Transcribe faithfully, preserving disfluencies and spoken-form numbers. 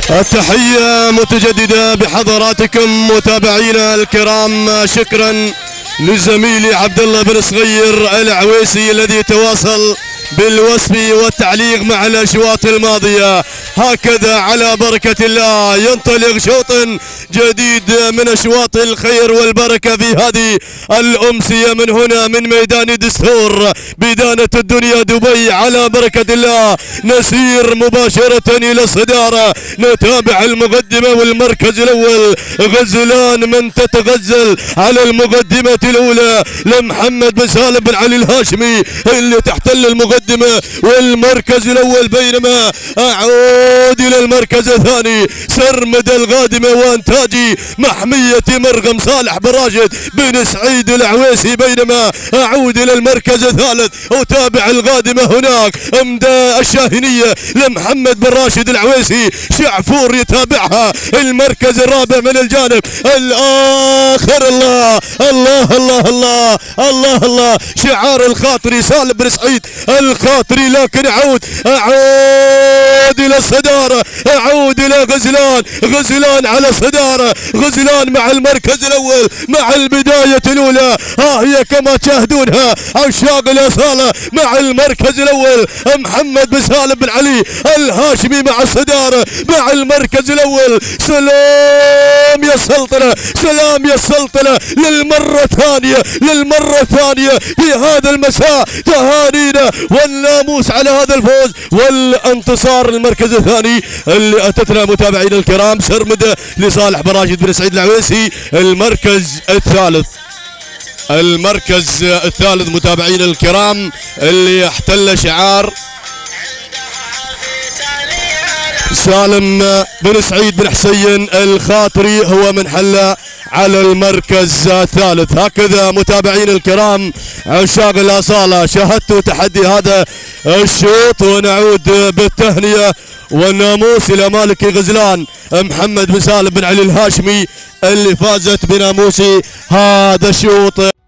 التحية متجددة بحضراتكم متابعينا الكرام. شكرا لزميلي عبد الله بن صغير العويسي الذي تواصل بالوصف والتعليق مع الاشواط الماضيه. هكذا على بركه الله ينطلق شوط جديد من اشواط الخير والبركه في هذه الامسيه من هنا من ميدان الدستور بدانه الدنيا دبي. على بركه الله نسير مباشره الى الصداره، نتابع المقدمه والمركز الاول غزلان من تتغزل على المقدمه الاولى لمحمد بن سالم بن علي الهاشمي اللي تحتل المقدمه والمركز الاول، بينما اعود الى المركز الثاني سرمد الغادمه وانتاجي محميه مرغم صالح بن راشد بن سعيد العويسي، بينما اعود الى المركز الثالث اتابع الغادمه هناك امداء الشاهينيه لمحمد بن راشد العويسي شعفور يتابعها المركز الرابع من الجانب الاخر. الله الله الله الله الله الله شعار الخاطري سالم بن سعيد الخاطري، لكن اعود اعود الى الصداره، اعود الى غزلان، غزلان على الصداره، غزلان مع المركز الاول مع البدايه الاولى. ها هي كما تشاهدونها عشاق الاصاله مع المركز الاول محمد بن سالم بن علي الهاشمي مع الصداره مع المركز الاول. سلام يا السلطنه، سلام يا السلطنه للمره الثانيه، للمره الثانيه في هذا المساء. تهانينا والناموس على هذا الفوز والانتصار. المركز الثاني اللي اتتنا متابعينا الكرام سرمده لصالح بن راشد بن سعيد العويسي. المركز الثالث، المركز الثالث متابعينا الكرام اللي احتل شعار سالم بن سعيد بن حسين الخاطري هو من حل على المركز الثالث. هكذا متابعين الكرام عشاق الأصالة شاهدتوا تحدي هذا الشوط، ونعود بالتهنئة والناموس إلى مالك غزلان محمد بن سالم بن علي الهاشمي اللي فازت بناموس هذا الشوط.